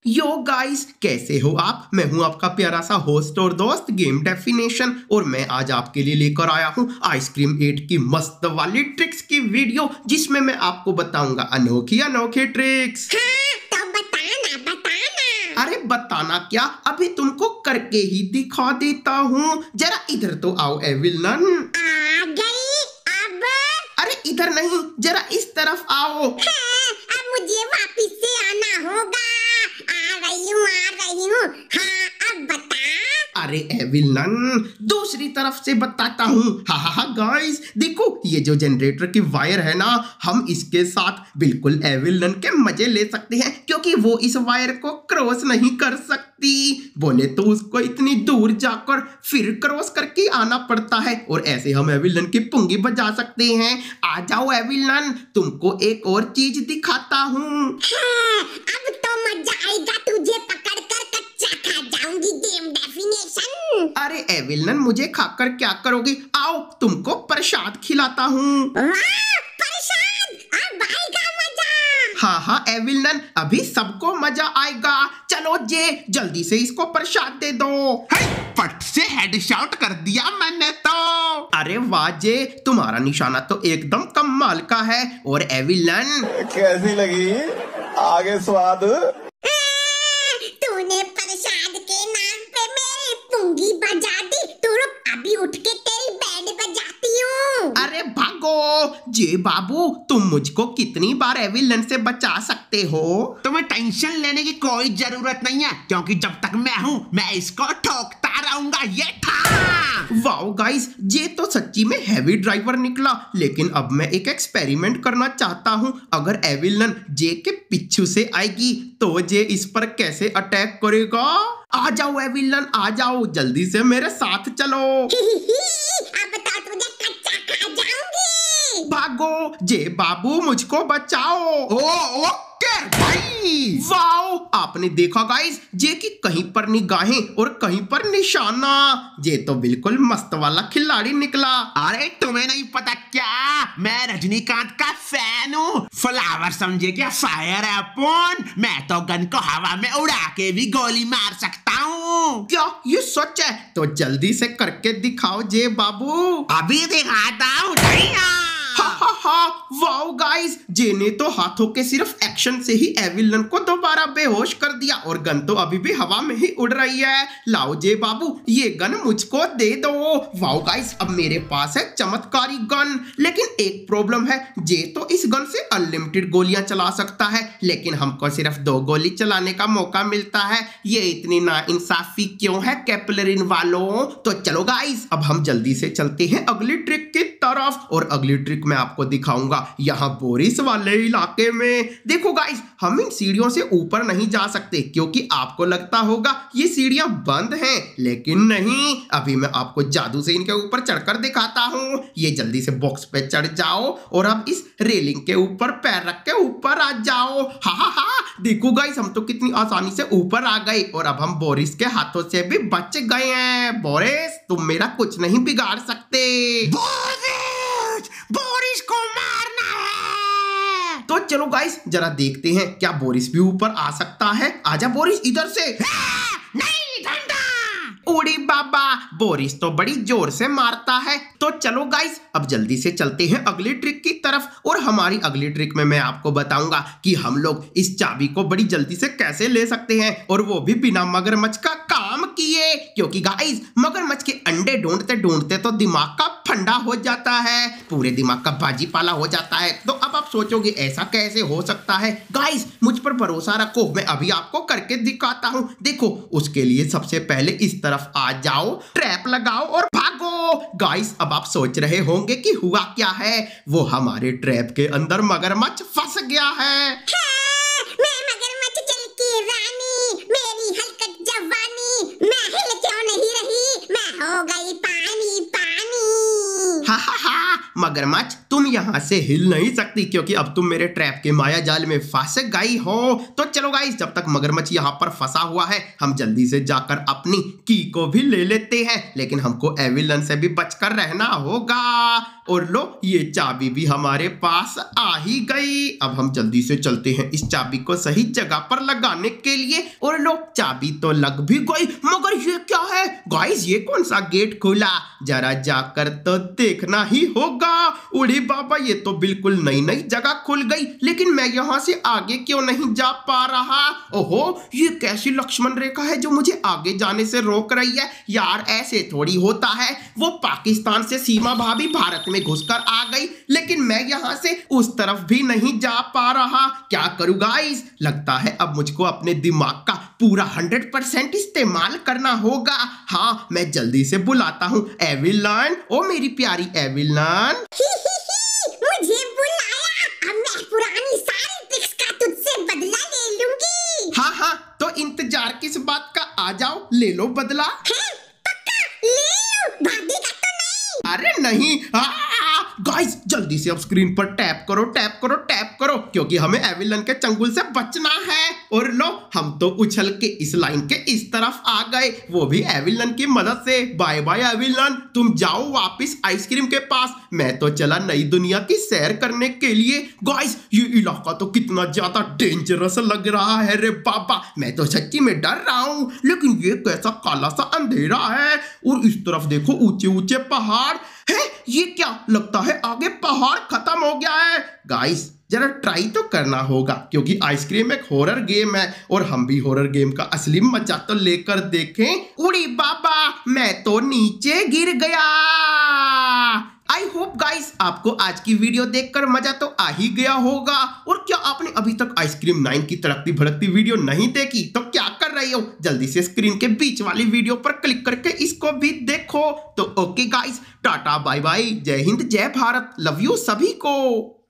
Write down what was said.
Yo guys, कैसे हो आप? मैं हूं आपका प्यारा सा होस्ट और दोस्त गेम डेफिनेशन, और मैं आज आपके लिए लेकर आया हूं आइसक्रीम 8 की मस्त वाली ट्रिक्स की वीडियो, जिसमें मैं आपको बताऊंगा अनोखी अनोखी ट्रिक्स। तो बताना। अरे बताना क्या, अभी तुमको करके ही दिखा देता हूँ। जरा इधर तो आओ एविलन। आ गई अब। अरे इधर नहीं, जरा इस तरफ आओ। अब मुझे वापिस से आना होगा। आ रही हूँ। हाँ, अब बता। अरे एविलन, दूसरी तरफ से बताता हूँ। हा गाइस, देखो ये जो जनरेटर की वायर है ना, हम इसके साथ बिल्कुल एविलन के मजे ले सकते हैं, क्योंकि वो इस वायर को क्रॉस नहीं कर सकती। बोले तो उसको इतनी दूर जाकर फिर क्रॉस करके आना पड़ता है, और ऐसे हम एविलन की पुंगी बजा सकते हैं। आ जाओ एविलन, तुमको एक और चीज दिखाता हूँ। अब तो मजा आएगा, तुझे पकड़कर कच्चा खा जाऊंगी गेम डेफिनेशन। अरे एविलन, मुझे खाकर क्या करोगी? आओ तुमको प्रसाद खिलाता हूँ। प्रसाद, अब आएगा मजा। हाँ एविलन, अभी सबको मजा आएगा। चलो जे, जल्दी से इसको प्रसाद दे दो। फट से हेडशॉट कर दिया मैंने तो। अरे वाह जे, तुम्हारा निशाना तो एकदम कमाल का है। और एविलन, कैसी लगी आगे स्वाद? तूने प्रसाद के नाम पे मेरी पुंगी बजा दी। तू रुक, अभी उठ के तेरी बैंड बजाती हूँ। अरे भागो। जे बाबू, तुम मुझको कितनी बार एविलन से बचा सकते हो? तुम्हें टेंशन लेने की कोई जरूरत नहीं है, क्योंकि जब तक मैं हूँ मैं इसको ठोकता रहूंगा। ये था। वाओ गाइस, जे तो सच्ची में हैवी ड्राइवर निकला। लेकिन अब मैं एक एक्सपेरिमेंट करना चाहता हूँ। अगर एविलन जे के पीछे से आएगी तो जे इस पर कैसे अटैक करेगा? आ जाओ एविलन, आ जाओ, जल्दी से मेरे साथ चलो। अब तो तुझे कच्चा खा जाऊंगी। भागो जे बाबू, मुझको बचाओ। ओके भाई। वाओ, आपने देखा गाइस, जे की कहीं पर निगाहें और कहीं पर निशाना। जे तो बिल्कुल मस्त वाला खिलाड़ी निकला। अरे तुम्हें नहीं पता क्या, मैं रजनीकांत का फैन हूँ। फ्लावर समझे क्या, फायर है अपन। मैं तो गन को हवा में उड़ा के भी गोली मार सकता हूँ। क्या ये सच है? तो जल्दी से करके दिखाओ जे बाबू। अभी दिखाता हूँ। वाओ गाइस, जे ने तो हाथों के सिर्फ एक्शन से ही एविलन को दोबारा बेहोश कर दिया, और गन तो अभी भी हवा में ही उड़ रही है। लाओ जे बाबू, ये गन मुझको दे दो। वाओ गाइस, अब मेरे पास है चमत्कारी गन। लेकिन एक प्रॉब्लम है, जे तो इस गन से अनलिमिटेड गोलियां चला सकता है, लेकिन हमको सिर्फ 2 गोली चलाने का मौका मिलता है। ये इतनी नाइंसाफी क्यों है कैप्लरिन वालों? तो चलो गाइस, अब हम जल्दी से चलते हैं अगली ट्रिक की तरफ, और अगली ट्रिक मैं आपको दिखाऊंगा यहाँ बोरिस वाले इलाके में। देखो गाइस, हम इन सीढ़ियों से ऊपर नहीं जा सकते, क्योंकि आपको लगता होगा ये सीढ़ियां बंद हैं, लेकिन नहीं। अभी मैं आपको जादू से इनके ऊपर चढ़कर दिखाता हूँ। ये जल्दी से बॉक्स पे चढ़ जाओ, और अब इस रेलिंग के ऊपर पैर रख के ऊपर आ जाओ। हा देखो गाइस, हम तो कितनी आसानी से ऊपर आ गए, और अब हम बोरिस के हाथों से भी बच गए हैं। बोरिस, तुम मेरा कुछ नहीं बिगाड़ सकते। बोरिस को मारना है। तो चलो गाइस, जरा देखते हैं क्या बोरिस भी ऊपर आ सकता है। आजा बोरिस, इधर से। नहीं धंधा। उड़ी बाबा, बोरिस तो बड़ी जोर से मारता है। तो चलो गाइस, अब जल्दी से चलते हैं अगली ट्रिक की तरफ, और हमारी अगली ट्रिक में मैं आपको बताऊंगा कि हम लोग इस चाबी को बड़ी जल्दी से कैसे ले सकते हैं, और वो भी बिना मगरमच्छ का काम किए। क्योंकि गाइस, मगरमच्छ के अंडे ढूंढते ढूंढते तो दिमाग का फंडा हो जाता है, पूरे दिमाग का भाजी पाला हो जाता है। तो अब आप सोचोगे ऐसा कैसे हो सकता है? गाइस, मुझ पर भरोसा रखो, मैं अभी आपको करके दिखाता हूँ। देखो, उसके लिए सबसे पहले इस तरफ आ जाओ, ट्रैप लगाओ और भागो। गाइस, अब आप सोच रहे होंगे कि हुआ क्या है। वो हमारे ट्रैप के अंदर मगरमच्छ फंस गया है। मैं मगरमच्छ जल की रानी, मेरी हलकत जवानी, मैं हिल क्यों नहीं रही, मैं हो गई पानी पानी। हा मगरमच्छ, तुम यहाँ से हिल नहीं सकती क्योंकि अब तुम मेरे ट्रैप के माया जाल में फंस गई हो। तो चलो गाइस, जब तक मगरमच्छ यहाँ पर फंसा हुआ है हम जल्दी से जाकर अपनी की को भी ले लेते हैं, लेकिन हमको एविलन से भी बचकर रहना होगा। और लो, ये चाबी भी हमारे पास आ ही गई। अब हम जल्दी से चलते हैं इस चाबी को सही जगह पर लगाने के लिए। और लो, चाबी तो लग भी गई, मगर ये क्या है गाइस? ये कौन सा गेट खुला? जरा जाकर तो देखना ही होगा। उड़ी बाबा, ये तो बिल्कुल नई नई जगह खुल गई, लेकिन मैं यहाँ से आगे क्यों नहीं जा पा रहा? ओहो, ये कैसी लक्ष्मण रेखा है जो मुझे आगे जाने से रोक रही है? यार ऐसे थोड़ी होता है। वो पाकिस्तान से सीमा भाभी भारत में घुसकर आ गई, लेकिन मैं यहाँ से उस तरफ भी नहीं जा पा रहा। क्या करूँ गाइस? लगता है अब मुझको अपने दिमाग का पूरा 100% इस्तेमाल करना होगा। हाँ, मैं जल्दी से बुलाता हूँ एविलन। ओ मेरी प्यारी एविलन। मुझे बुलाया, अब मैं पुरानी सारी ट्रिक्स का तुझसे बदला ले लूंगी। हाँ, तो इंतजार किस बात का? आ जाओ, ले लो बदला। है? पक्का ले लो, भागेगा तो नहीं? अरे नहीं। गाइस, जल्दी से अब स्क्रीन पर टैप करो, टैप करो, टैप करो, क्योंकि हमें एविलन के चंगुल से बचना है। और लो, हम तो उछल के इस लाइन के इस तरफ आ गए, वो भी एविलन की मदद से। बाय बाय एविलन, तुम जाओ वापस आइसक्रीम के पास। मैं तो चला नई दुनिया की सैर करने के लिए। गाइस, ये इलाका तो कितना ज्यादा डेंजरस लग रहा है रे बाबा। मैं तो सच्ची में डर रहा हूँ, लेकिन ये कैसा काला सा अंधेरा है। और इस तरफ देखो, ऊंचे ऊंचे पहाड़ है। ये क्या? लगता है आगे पहाड़ खत्म हो गया है। गाइस, जरा ट्राई तो करना होगा, क्योंकि आइसक्रीम एक हॉरर गेम है और हम भी हॉरर गेम का असली मजा तो लेकर देखें। उड़ी बाबा, मैं तो नीचे गिर गया। आई होप गाइस आपको आज की वीडियो देखकर मजा तो आ ही गया होगा। और क्या आपने अभी तक आइसक्रीम 9 की तड़कती भड़कती वीडियो नहीं देखी तो क्या कर रही हो? जल्दी से स्क्रीन के बीच वाली वीडियो पर क्लिक करके इसको भी देखो। तो okay guys, tata bye bye, जय हिंद जय भारत, लव यू सभी को।